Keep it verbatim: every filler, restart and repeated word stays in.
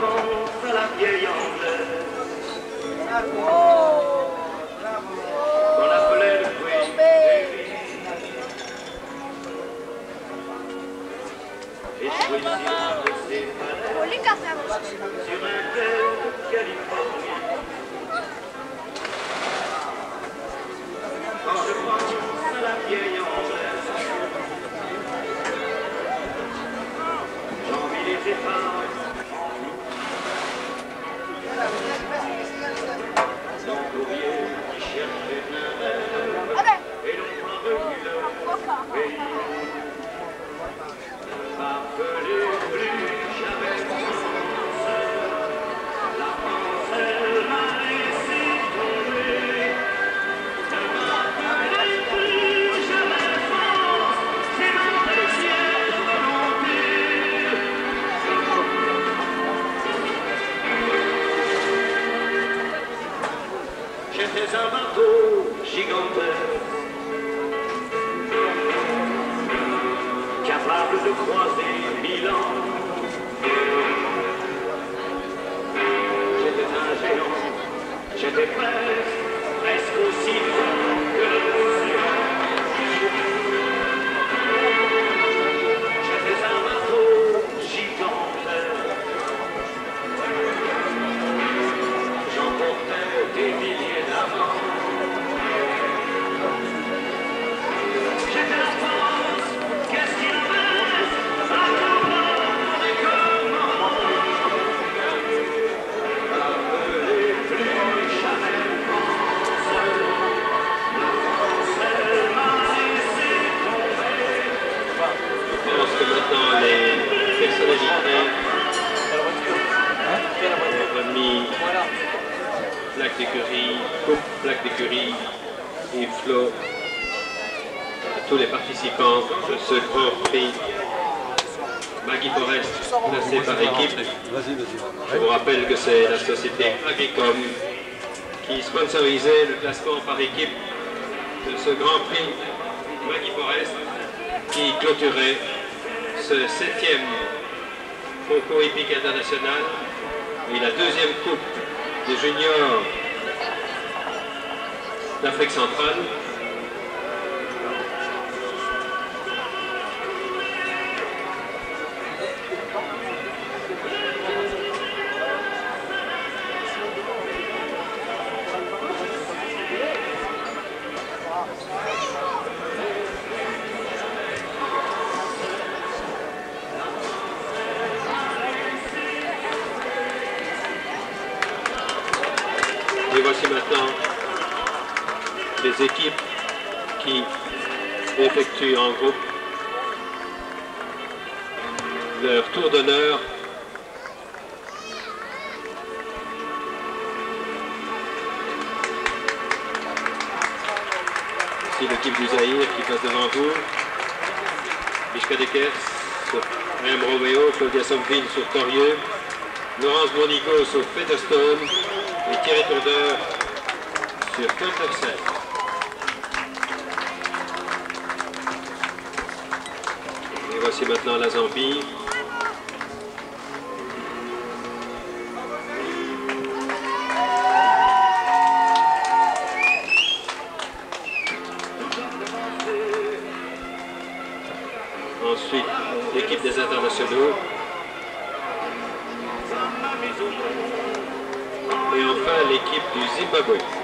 pense à la vieille Anglaise qu'on appelait le Queen Mary. Et choisir de ses palais sur un tel de Californie. Quand je pense à la vieille Anglaise, j'envie les effaces. L'employé qui cherchait un rêve et l'on a revu leur pays. M'appelez plus jamais France, la France elle m'a laissé tomber. Ne m'appelez plus jamais France, c'est ma précieuse volonté. J'étais un bateau gigantesque, capable de croiser Milan. J'étais un géant, j'étais presque, presque aussi grand que l'océan. J'étais un bateau gigantesque, j'emportais des milliers d'amants. J'étais la France, qu'est-ce qu'il avait à comprendre et comment. Appelez plus jamais France, la France elle m'a laissé tomber. Je pense que maintenant les personnalités ont remis plaque d'écurie, coupe, plaque d'écurie et flot à tous les participants de ce grand prix Maggie Forrest placé par équipe. Je vous rappelle que c'est la société Agricom qui sponsorisait le classement par équipe de ce grand prix Maggie Forrest qui clôturait ce septième concours hippique international et la deuxième coupe des juniors d'Afrique centrale. Et voici maintenant les équipes qui effectuent en groupe leur tour d'honneur. Ici l'équipe du Zaïre qui passe devant vous. Mishka Dekers sur M. Romeo, Claudia Somville sur Torieux, Laurence Monico sur Featherstone et Thierry Tourdeur sur Counterset. Et voici maintenant la Zambie. Ensuite, l'équipe des internationaux. Et enfin, l'équipe du Zimbabwe.